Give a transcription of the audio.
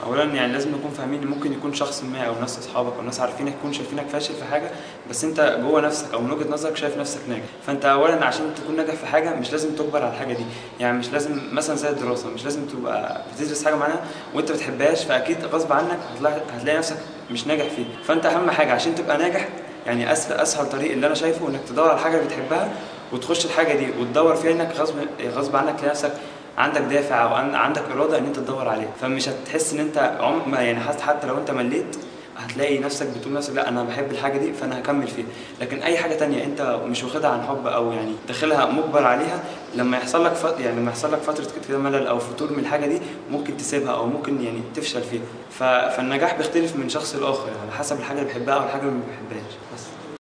اولا يعني لازم نكون فاهمين ان ممكن يكون شخص ما او ناس اصحابك او ناس عارفينك يكون شايفينك فاشل في حاجه، بس انت جوه نفسك او من وجهه نظرك شايف نفسك ناجح. فانت اولا عشان تكون ناجح في حاجه مش لازم تجبر على الحاجه دي، يعني مش لازم مثلا زي الدراسه مش لازم تبقى بتدرس حاجه معينه وانت بتحبهاش، فاكيد غصب عنك هتلاقي نفسك مش ناجح فيه. فانت اهم حاجه عشان تبقى ناجح يعني اسهل طريق اللي انا شايفه انك تدور على حاجه بتحبها وتخش الحاجه دي وتدور فيها، انك غصب عنك تلاقي نفسك عندك دافع او عندك اراده ان انت تدور عليه. فمش هتحس ان انت يعني حتى لو انت مليت هتلاقي نفسك بتقول نفسك لا انا بحب الحاجه دي فانا هكمل فيها. لكن اي حاجه تانية انت مش واخدها عن حب او يعني داخلها مجبر عليها، لما يحصل لك لما يحصل لك فتره كده ملل او فتور من الحاجه دي ممكن تسيبها او ممكن يعني تفشل فيها. فالنجاح بيختلف من شخص لاخر على حسب الحاجه اللي بيحبها او الحاجه اللي ما بيحبهاش بس.